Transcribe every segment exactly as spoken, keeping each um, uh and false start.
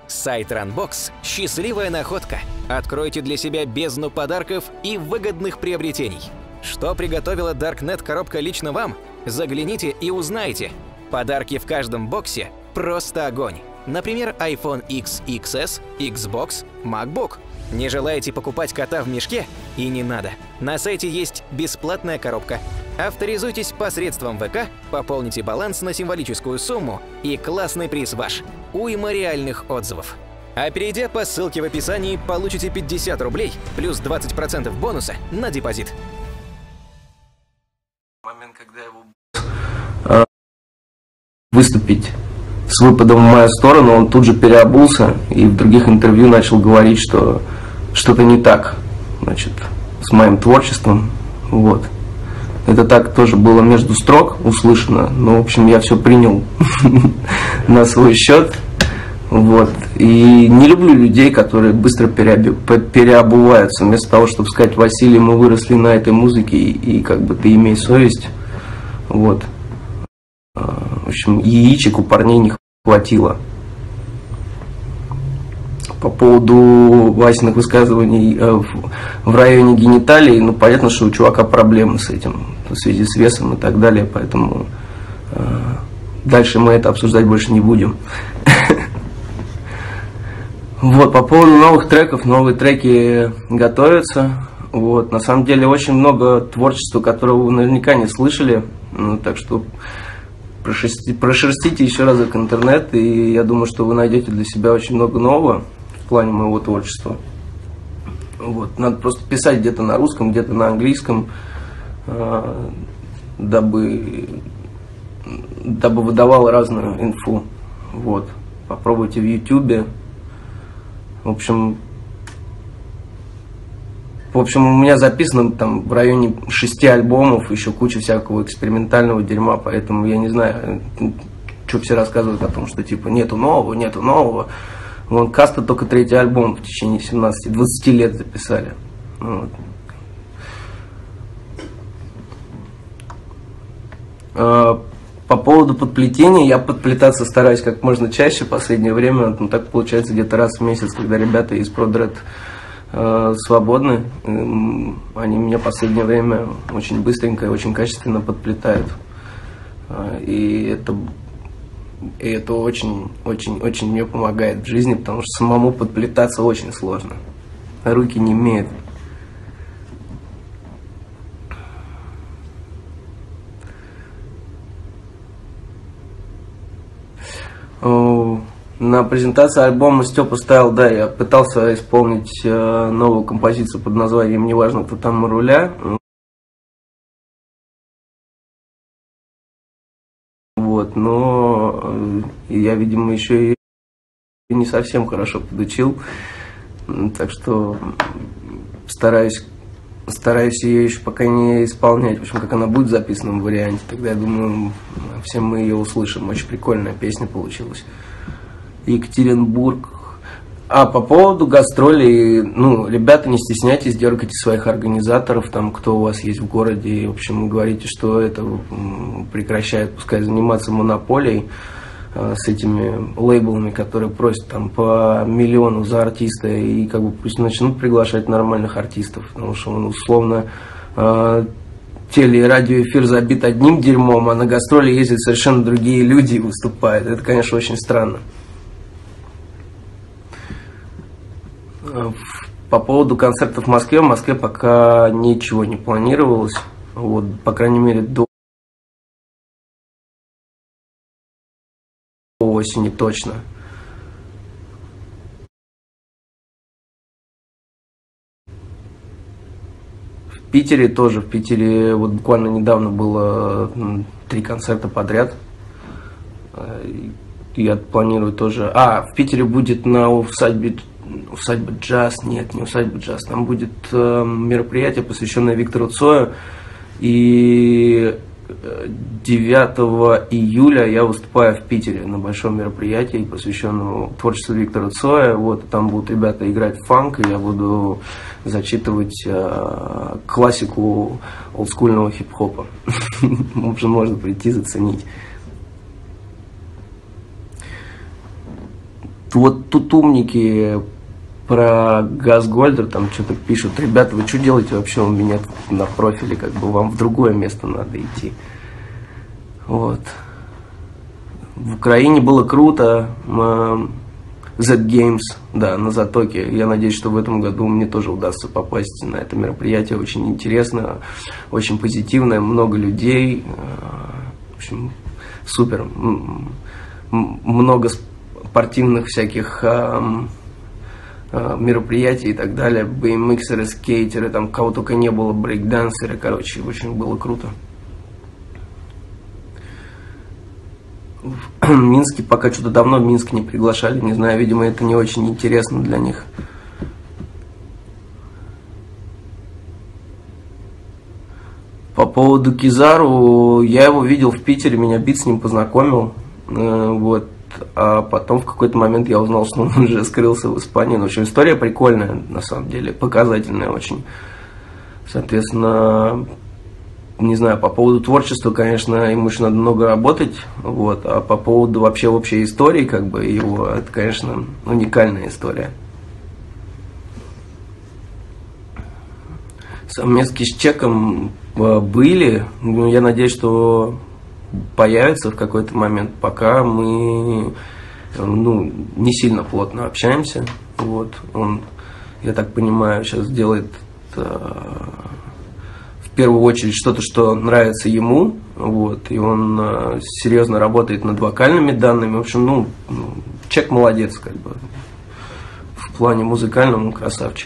Сайт Runbox – счастливая находка. Откройте для себя бездну подарков и выгодных приобретений. Что приготовила Darknet коробка лично вам? Загляните и узнайте. Подарки в каждом боксе – просто огонь. Например, iPhone икс икс эс, Xbox, MacBook. Не желаете покупать кота в мешке? И не надо. На сайте есть бесплатная коробка. Авторизуйтесь посредством ВК, пополните баланс на символическую сумму, и классный приз ваш. Уйма реальных отзывов. А перейдя по ссылке в описании, получите пятьдесят рублей плюс двадцать процентов бонуса на депозит. Момент, когда его выступить с выпадом в мою сторону, он тут же переобулся и в других интервью начал говорить, что что-то не так, значит, с моим творчеством. Вот. Это так тоже было между строк услышано, но, в общем, я все принял на свой счет. Вот. И не люблю людей, которые быстро переобуваются. Вместо того, чтобы сказать: Василий, мы выросли на этой музыке, и, и как бы ты имей совесть. Вот. В общем, яичек у парней не хватило. По поводу Васиных высказываний в, в районе гениталий, ну, понятно, что у чувака проблемы с этим, в связи с весом и так далее, поэтому э, дальше мы это обсуждать больше не будем. Вот, по поводу новых треков, новые треки готовятся. Вот, на самом деле очень много творчества, которого вы наверняка не слышали, ну, так что прошерстите, прошерстите еще разок интернет, и я думаю, что вы найдете для себя очень много нового в плане моего творчества. Вот, надо просто писать где-то на русском, где-то на английском, дабы, дабы выдавал разную инфу. Вот, попробуйте в ютубе. В общем, в общем, у меня записано там в районе шести альбомов, еще куча всякого экспериментального дерьма, поэтому я не знаю, что все рассказывают о том, что типа нету нового, нету нового. Вон Каста только третий альбом в течение семнадцати-двадцати лет записали. Вот. По поводу подплетения, я подплетаться стараюсь как можно чаще в последнее время, ну, так получается где-то раз в месяц, когда ребята из ProDread э, свободны, э, они меня в последнее время очень быстренько и очень качественно подплетают. Э, и это, и это очень, очень, очень мне помогает в жизни, потому что самому подплетаться очень сложно. Руки не имеют. На презентации альбома Степа Стайл, да, я пытался исполнить э, новую композицию под названием «Неважно, кто там у руля». Вот, но э, я, видимо, еще и не совсем хорошо подучил, так что стараюсь, стараюсь ее еще пока не исполнять. В общем, как она будет в записанном варианте, тогда, я думаю, все мы ее услышим. Очень прикольная песня получилась. Екатеринбург. А по поводу гастролей, ну, ребята, не стесняйтесь, дергайте своих организаторов, там, кто у вас есть в городе, и, в общем, говорите, что это прекращает, пускай, заниматься монополией э, с этими лейблами, которые просят там по миллиону за артиста, и как бы пусть начнут приглашать нормальных артистов, потому что он условно э, теле- и радиоэфир забит одним дерьмом, а на гастроли ездят совершенно другие люди и выступают. Это, конечно, очень странно. По поводу концертов в Москве, в Москве пока ничего не планировалось, вот, по крайней мере, до осени точно. В Питере тоже, в Питере вот буквально недавно было три концерта подряд. Я планирую тоже. А, в Питере будет на усадьбе Усадьба Джаз, нет, не Усадьба Джаз, там будет э, мероприятие, посвященное Виктору Цою, и девятого июля я выступаю в Питере на большом мероприятии, посвященному творчеству Виктора Цоя. Вот, там будут ребята играть фанк, и я буду зачитывать э, классику олдскульного хип-хопа. В общем, можно прийти заценить. вот тут умники про Газгольдер там что-то пишут. Ребята, вы что делаете вообще у меня на профиле? Как бы вам в другое место надо идти. Вот. В Украине было круто. Z-Games, да, на Затоке. Я надеюсь, что в этом году мне тоже удастся попасть на это мероприятие. Очень интересно, очень позитивное, много людей. В общем, супер. Много спортивных всяких мероприятий и так далее. би эм иксеры, скейтеры, там кого только не было, брейкдансеры, короче, очень было круто. В Минске пока что-то давно в Минск не приглашали, не знаю, видимо, это не очень интересно для них. По поводу Кизару, я его видел в Питере, меня Бит с ним познакомил, вот, а потом в какой-то момент я узнал, что он уже скрылся в Испании. Ну, в общем, история прикольная, на самом деле, показательная очень. Соответственно, не знаю, по поводу творчества, конечно, ему еще надо много работать, вот, а по поводу вообще общей истории, как бы, его, это, конечно, уникальная история. Совместки с Чеком были, но я надеюсь, что появится в какой-то момент, пока мы, ну, не сильно плотно общаемся, вот, он, я так понимаю, сейчас делает в первую очередь что-то, что нравится ему, вот, и он э, серьезно работает над вокальными данными. В общем, ну, Чек молодец, как бы, в плане музыкальном он красавчик.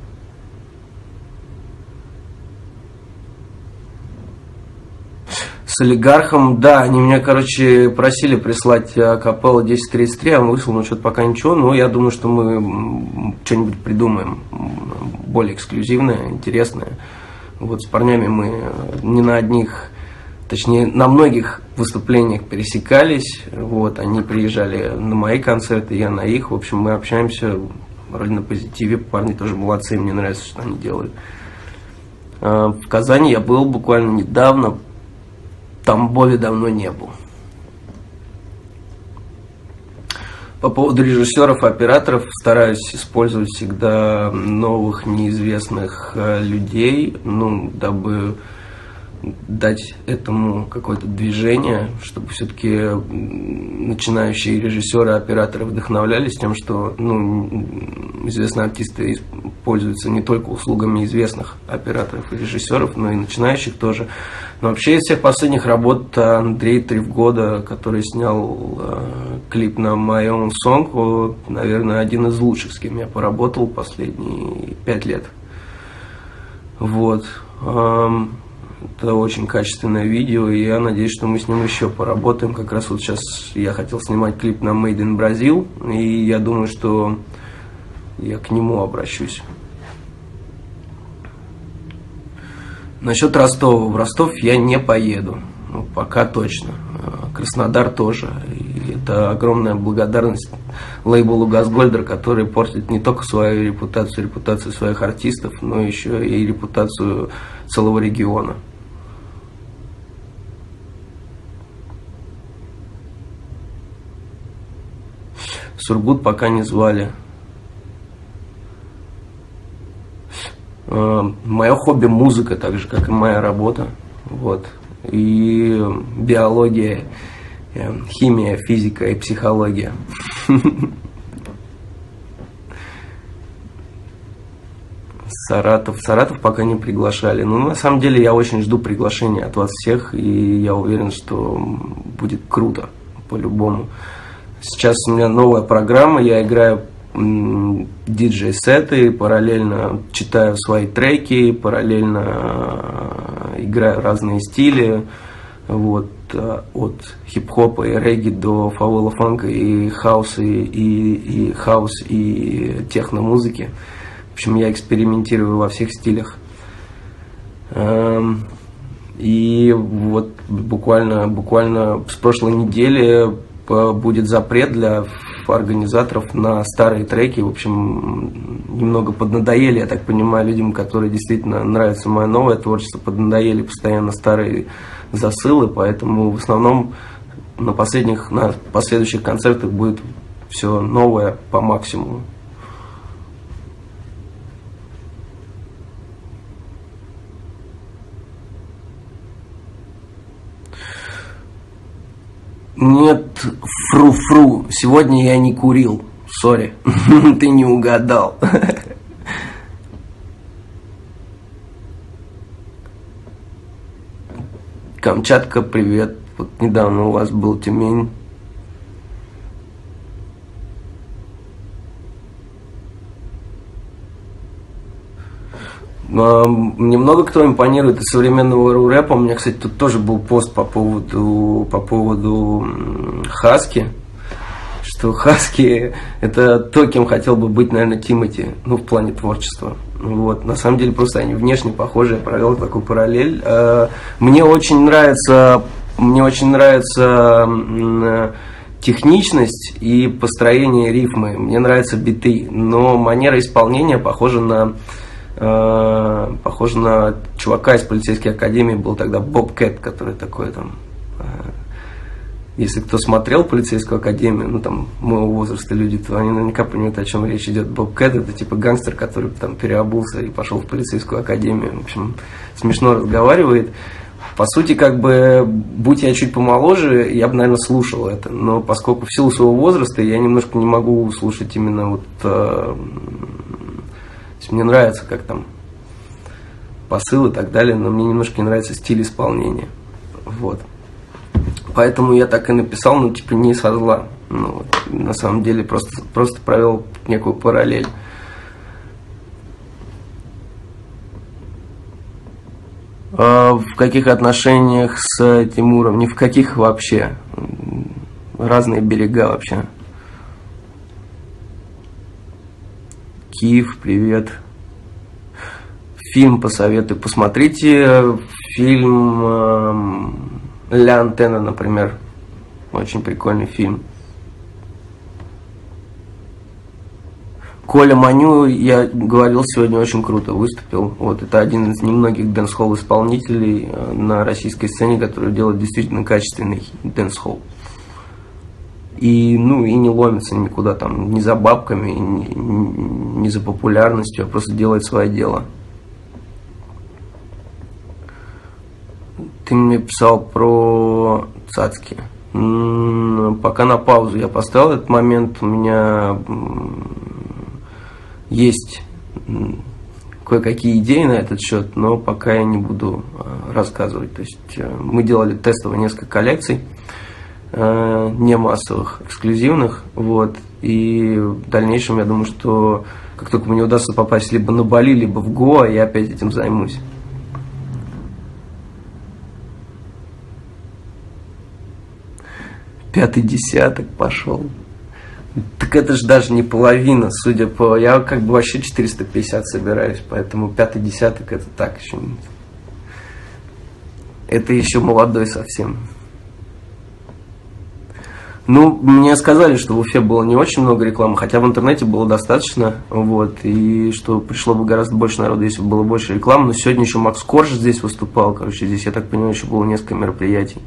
С Олигархом, да, они меня, короче, просили прислать капеллу десять тридцать три, а он выслал, ну, что-то пока ничего, но я думаю, что мы что-нибудь придумаем более эксклюзивное, интересное. Вот с парнями мы не на одних, точнее, на многих выступлениях пересекались. Вот, они приезжали на мои концерты, я на их. В общем, мы общаемся вроде на позитиве. Парни тоже молодцы, мне нравится, что они делают. В Казани я был буквально недавно. В Тамбове давно не был. По поводу режиссеров и операторов, стараюсь использовать всегда новых, неизвестных людей, ну, дабы дать этому какое-то движение, чтобы все-таки начинающие режиссеры и операторы вдохновлялись тем, что, ну, известные артисты пользуются не только услугами известных операторов и режиссеров, но и начинающих тоже. Но вообще из всех последних работ Андрей Тревгода, который снял э, клип на My Own Song, вот, наверное, один из лучших, с кем я поработал последние пять лет. Вот. Эм, это очень качественное видео, и я надеюсь, что мы с ним еще поработаем. Как раз вот сейчас я хотел снимать клип на Made in Brazil, и я думаю, что я к нему обращусь. Насчет Ростова. В Ростов я не поеду. Ну, пока точно. Краснодар тоже. И это огромная благодарность лейблу Газгольдер, который портит не только свою репутацию, репутацию своих артистов, но еще и репутацию целого региона. Сургут пока не звали. Мое хобби музыка, так же как и моя работа, вот, и биология, химия, физика и психология. Саратов, Саратов пока не приглашали, но на самом деле я очень жду приглашения от вас всех, и я уверен, что будет круто, по-любому. Сейчас у меня новая программа, я играю диджей-сеты, параллельно читаю свои треки, параллельно играю разные стили, вот, от хип-хопа и регги до фаула фанка и хауса, и, и, и хаус, и техно-музыки. В общем, я экспериментирую во всех стилях. И вот буквально, буквально с прошлой недели будет запрет для организаторов на старые треки. В общем, немного поднадоели, я так понимаю, людям, которые действительно нравится мое новое творчество, поднадоели постоянно старые засылы, поэтому в основном на последних, на последующих концертах будет все новое по максимуму. Нет, фру-фру, сегодня я не курил, сори, ты не угадал. Камчатка, привет, вот недавно у вас был Тюмень. Мне много кто импонирует из современного ру-рэпа. У меня, кстати, тут тоже был пост по поводу, по поводу Хаски. Что Хаски — это то, кем хотел бы быть, наверное, Тимати, ну, в плане творчества. Вот. На самом деле, просто они внешне похожи, я провел такую параллель. Мне очень нравится, мне очень нравится техничность и построение рифмы. Мне нравятся биты, но манера исполнения похожа на... похоже на чувака из полицейской академии, был тогда Боб Кэт, который такой там, если кто смотрел полицейскую академию, ну там моего возраста люди, то они наверняка понимают, о чем речь идет. Боб Кэт — это типа гангстер, который там переобулся и пошел в полицейскую академию. В общем, смешно разговаривает. По сути, как бы, будь я чуть помоложе, я бы, наверное, слушал это. Но поскольку в силу своего возраста я немножко не могу слушать именно вот... Мне нравится, как там посыл и так далее, но мне немножко не нравится стиль исполнения. Вот. Поэтому я так и написал, ну, типа, не со зла. Ну, вот. На самом деле, просто, просто провел некую параллель. А в каких отношениях с Тимуром? Ни в каких вообще. Разные берега вообще. Киев, привет. Фильм посоветую. Посмотрите фильм э, «Ля Антенна», например. Очень прикольный фильм. Коля Маню, я говорил, сегодня очень круто выступил. Вот, это один из немногих дэнс-холл исполнителей на российской сцене, который делает действительно качественный дэнс-холл. И, ну, и не ломится никуда там, ни за бабками, ни, ни за популярностью, а просто делает свое дело. Ты мне писал про цацки. Пока на паузу я поставил этот момент. У меня есть кое-какие идеи на этот счет, но пока я не буду рассказывать. То есть мы делали тестово несколько коллекций, не массовых, эксклюзивных, вот, и в дальнейшем я думаю, что как только мне удастся попасть либо на Бали, либо в Гоа, я опять этим займусь. Пятый десяток пошел. Так это же даже не половина, судя по... Я как бы вообще четыреста пятьдесят собираюсь, поэтому пятый десяток это так еще... Это еще молодой совсем. Ну, мне сказали, что в Уфе было не очень много рекламы, хотя в интернете было достаточно, вот, и что пришло бы гораздо больше народу, если бы было больше рекламы. Но сегодня еще Макс Корж здесь выступал, короче, здесь, я так понимаю, еще было несколько мероприятий.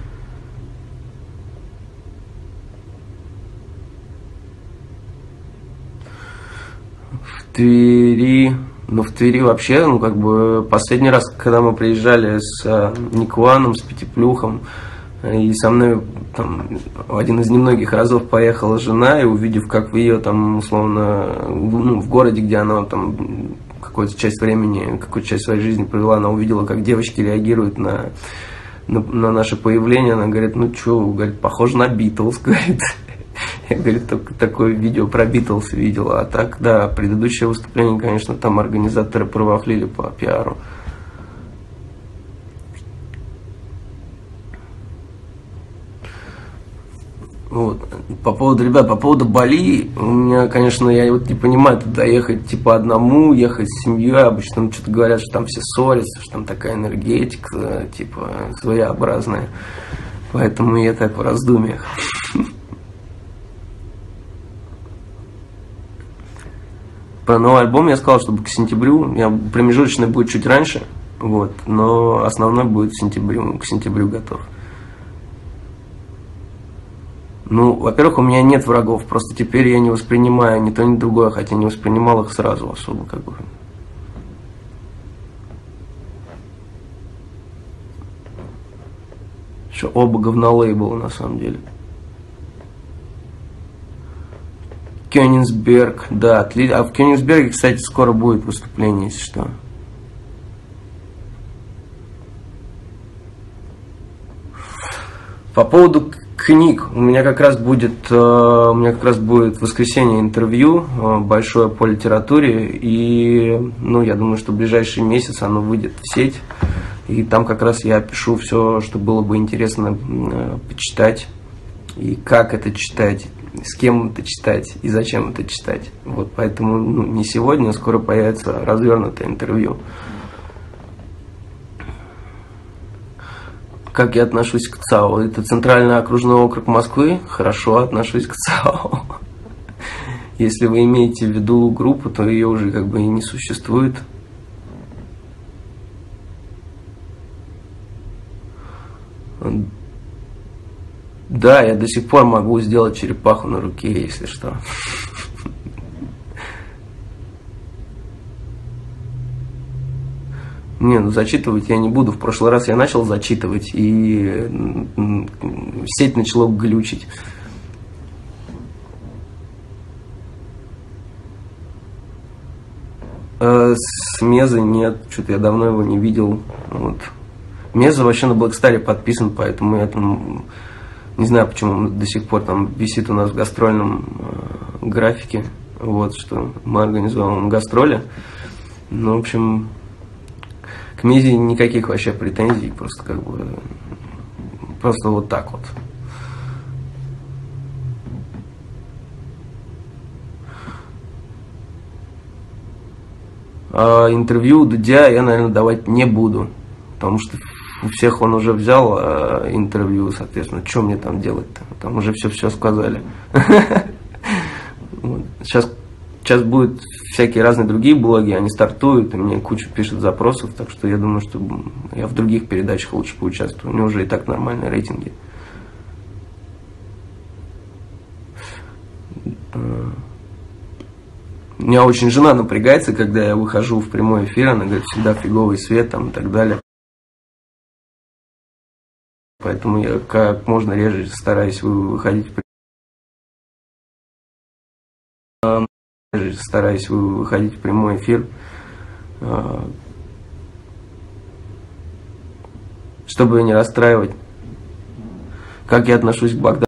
В Твери, ну, в Твери вообще, ну, как бы, последний раз, когда мы приезжали с а, Никуаном, с Пятиплюхом, и со мной там в один из немногих разов поехала жена, и увидев, как в ее там, условно, ну, в городе, где она там какую-то часть времени, какую-то часть своей жизни провела, она увидела, как девочки реагируют на, на, на наше появление, она говорит, ну что, говорит, похоже на Битлз, говорит. Я, говорит, только такое видео про Битлз видела, а так, да, предыдущее выступление, конечно, там организаторы провафлили по пиару. Вот. По поводу, ребят, по поводу Бали, у меня, конечно, я вот не понимаю, туда ехать типа одному, ехать с семьей, обычно там что-то говорят, что там все ссорятся, что там такая энергетика, типа, своеобразная. Поэтому я так в раздумьях. Про новый альбом я сказал, чтобы к сентябрю, я, промежуточный будет чуть раньше, вот, но основной будет в сентябрю, к сентябрю готов. Ну, во-первых, у меня нет врагов, просто теперь я не воспринимаю ни то, ни другое, хотя не воспринимал их сразу особо, как бы. Что оба говнолейбла, на самом деле. Кёнигсберг, да, отли... а в Кёнигсберге, кстати, скоро будет выступление, если что. По поводу книг, у меня как раз будет, у меня как раз будет в воскресенье интервью большое по литературе, и, ну, я думаю, что в ближайший месяц оно выйдет в сеть, и там как раз я пишу все, что было бы интересно почитать, и как это читать, с кем это читать, и зачем это читать. Вот, поэтому, ну, не сегодня, скоро появится развернутое интервью. Как я отношусь к ЦАО? Это Центральный окружной округ Москвы. Хорошо отношусь к ЦАО. Если вы имеете в виду группу, то ее уже как бы и не существует. Да, я до сих пор могу сделать черепаху на руке, если что. Не, ну зачитывать я не буду. В прошлый раз я начал зачитывать, и сеть начала глючить. С Мезой нет, что-то я давно его не видел. Вот. Меза вообще на Блэкстаре подписан, поэтому я там не знаю, почему он до сих пор там висит у нас в гастрольном э, графике. Вот, что мы организовываем гастроли. Ну, в общем, к Мезе никаких вообще претензий, просто как бы, просто вот так вот. А интервью Дудя я, наверное, давать не буду, потому что у всех он уже взял а, интервью, соответственно, что мне там делать-то? Там уже все-все сказали. Сейчас, сейчас будут всякие разные другие блоги, они стартуют, и мне кучу пишут запросов, так что я думаю, что я в других передачах лучше поучаствую. У него уже и так нормальные рейтинги. У меня очень жена напрягается, когда я выхожу в прямой эфир, она говорит, всегда фиговый свет там, и так далее. Поэтому я как можно реже стараюсь выходить в стараюсь выходить в прямой эфир, чтобы не расстраивать. Как я отношусь к Богдану?